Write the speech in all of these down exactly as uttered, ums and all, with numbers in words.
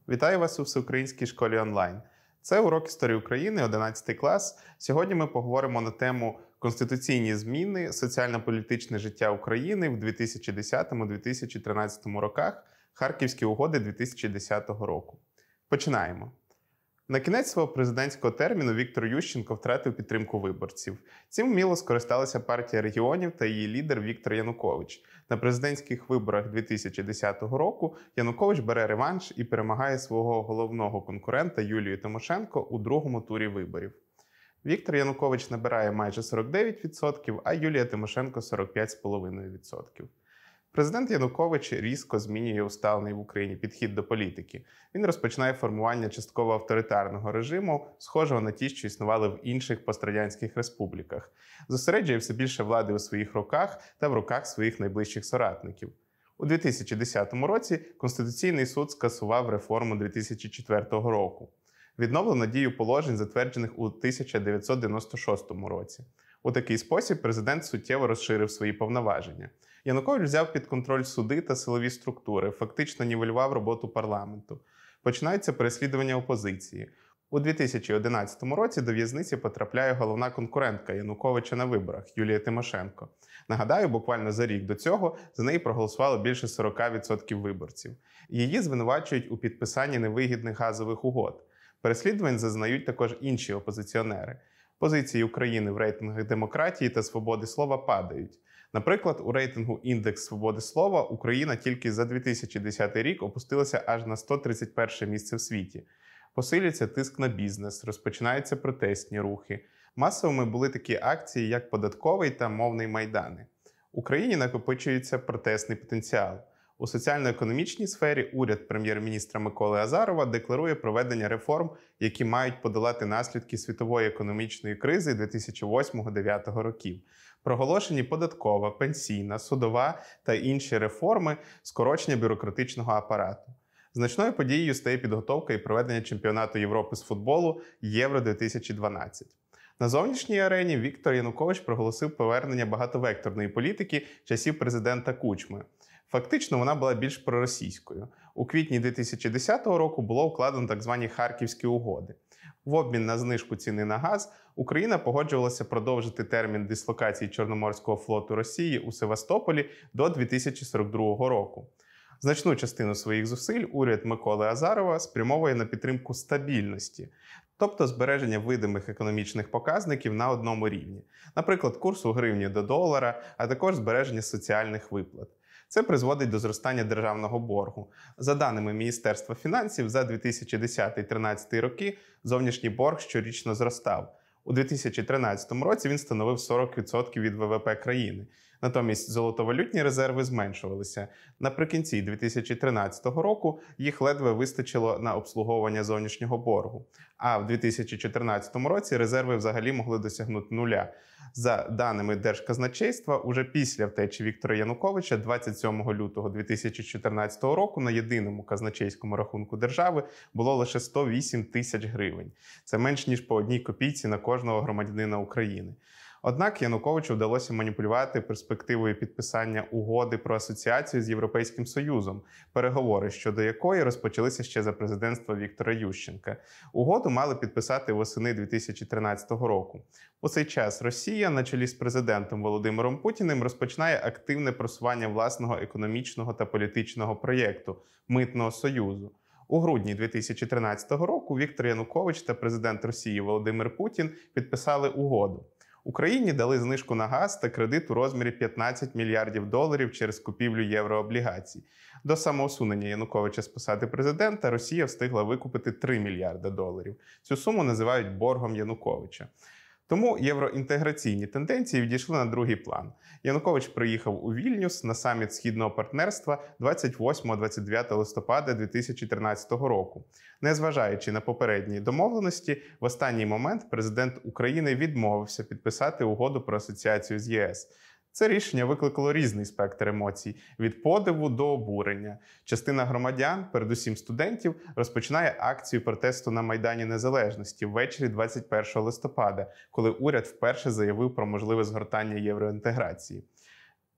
Вітаю вас у Всеукраїнській школі онлайн. Це урок історії України, одинадцятий клас. Сьогодні ми поговоримо на тему «Конституційні зміни, соціально-політичне життя України в дві тисячі десятому - дві тисячі тринадцятому роках, Харківські угоди дві тисячі десятого року». Починаємо. На кінець свого президентського терміну Віктор Ющенко втратив підтримку виборців. Цим вміло скористалася партія регіонів та її лідер Віктор Янукович. На президентських виборах дві тисячі десятого року Янукович бере реванш і перемагає свого головного конкурента Юлію Тимошенко у другому турі виборів. Віктор Янукович набирає майже сорок дев'ять відсотків, а Юлія Тимошенко – сорок п'ять цілих п'ять десятих відсотка. Президент Янукович різко змінює усталений в Україні підхід до політики. Він розпочинає формування частково авторитарного режиму, схожого на ті, що існували в інших пострадянських республіках. Зосереджує все більше влади у своїх руках та в руках своїх найближчих соратників. У дві тисячі десятому році Конституційний суд скасував реформу дві тисячі четвертого року. Відновлено дію положень, затверджених у тисяча дев'ятсот дев'яносто шостому році. У такий спосіб президент суттєво розширив свої повноваження. Янукович взяв під контроль суди та силові структури, фактично нівелював роботу парламенту. Починаються переслідування опозиції. У дві тисячі одинадцятому році до в'язниці потрапляє головна конкурентка Януковича на виборах – Юлія Тимошенко. Нагадаю, буквально за рік до цього за неї проголосувало більше сорок відсотків виборців. Її звинувачують у підписанні невигідних газових угод. Переслідувань зазнають також інші опозиціонери. Позиції України в рейтингах демократії та свободи слова падають. Наприклад, у рейтингу «Індекс свободи слова» Україна тільки за дві тисячі десятий рік опустилася аж на сто тридцять перше місце в світі. Посилюється тиск на бізнес, розпочинаються протестні рухи. Масовими були такі акції, як податковий та мовний майдани. В Україні накопичується протестний потенціал. У соціально-економічній сфері уряд прем'єр-міністра Миколи Азарова декларує проведення реформ, які мають подолати наслідки світової економічної кризи дві тисячі восьмого - дві тисячі дев'ятого років. Проголошені податкова, пенсійна, судова та інші реформи, скорочення бюрократичного апарату. Значною подією стає підготовка і проведення чемпіонату Європи з футболу Євро дві тисячі дванадцять. На зовнішній арені Віктор Янукович проголосив повернення багатовекторної політики часів президента Кучми. Фактично, вона була більш проросійською. У квітні дві тисячі десятого року було укладено так звані Харківські угоди. В обмін на знижку ціни на газ Україна погоджувалася продовжити термін дислокації Чорноморського флоту Росії у Севастополі до дві тисячі сорок другого року. Значну частину своїх зусиль уряд Миколи Азарова спрямовує на підтримку стабільності, тобто збереження видимих економічних показників на одному рівні. Наприклад, курсу гривні до долара, а також збереження соціальних виплат. Це призводить до зростання державного боргу. За даними Міністерства фінансів, за дві тисячі десятий - дві тисячі тринадцятий роки зовнішній борг щорічно зростав. У дві тисячі тринадцятому році він становив сорок відсотків від ВВП країни. Натомість золотовалютні резерви зменшувалися. Наприкінці дві тисячі тринадцятого року їх ледве вистачило на обслуговування зовнішнього боргу. А в дві тисячі чотирнадцятому році резерви взагалі могли досягнути нуля. За даними Держказначейства, уже після втечі Віктора Януковича двадцять сьомого лютого дві тисячі чотирнадцятого року на єдиному казначейському рахунку держави було лише сто вісім тисяч гривень. Це менш ніж по одній копійці на кожного громадянина України. Однак Януковичу вдалося маніпулювати перспективою підписання угоди про асоціацію з Європейським Союзом, переговори щодо якої розпочалися ще за президентства Віктора Ющенка. Угоду мали підписати восени дві тисячі тринадцятого року. У цей час Росія, на чолі з президентом Володимиром Путіним, розпочинає активне просування власного економічного та політичного проєкту – Митного Союзу. У грудні дві тисячі тринадцятого року Віктор Янукович та президент Росії Володимир Путін підписали угоду. Україні дали знижку на газ та кредит у розмірі п'ятнадцять мільярдів доларів через купівлю єврооблігацій. До самоусунення Януковича з посади президента Росія встигла викупити три мільярди доларів. Цю суму називають боргом Януковича. Тому євроінтеграційні тенденції відійшли на другий план. Янукович приїхав у Вільнюс на саміт Східного партнерства двадцять восьмого - двадцять дев'ятого листопада дві тисячі тринадцятого року. Незважаючи на попередні домовленості, в останній момент президент України відмовився підписати угоду про асоціацію з ЄС. Це рішення викликало різний спектр емоцій – від подиву до обурення. Частина громадян, передусім студентів, розпочинає акцію протесту на Майдані Незалежності ввечері двадцять першого листопада, коли уряд вперше заявив про можливе згортання євроінтеграції.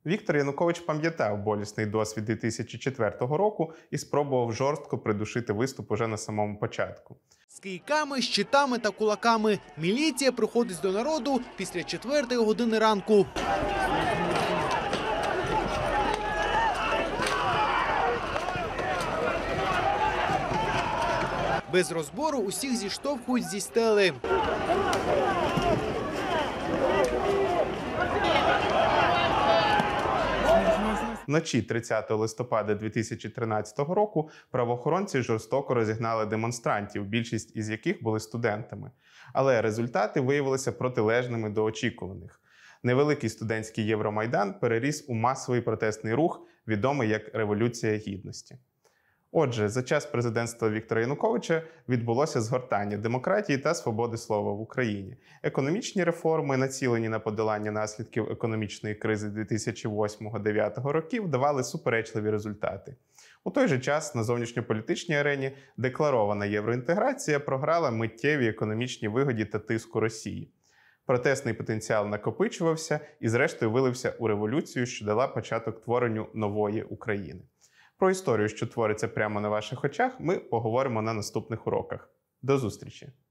Віктор Янукович пам'ятав болісний досвід дві тисячі четвертого року і спробував жорстко придушити виступ уже на самому початку. З кийками, щитами та кулаками міліція приходить до народу після четвертої години ранку. Без розбору усіх зіштовхують зі стели. Вночі тридцятого листопада дві тисячі тринадцятого року правоохоронці жорстоко розігнали демонстрантів, більшість із яких були студентами. Але результати виявилися протилежними до очікуваних. Невеликий студентський Євромайдан переріс у масовий протестний рух, відомий як Революція Гідності. Отже, за час президентства Віктора Януковича відбулося згортання демократії та свободи слова в Україні. Економічні реформи, націлені на подолання наслідків економічної кризи дві тисячі восьмого - дві тисячі дев'ятого років, давали суперечливі результати. У той же час на зовнішньополітичній арені декларована євроінтеграція програла миттєві економічні вигоді та тиску Росії. Протестний потенціал накопичувався і зрештою вилився у революцію, що дала початок творенню нової України. Про історію, що твориться прямо на ваших очах, ми поговоримо на наступних уроках. До зустрічі!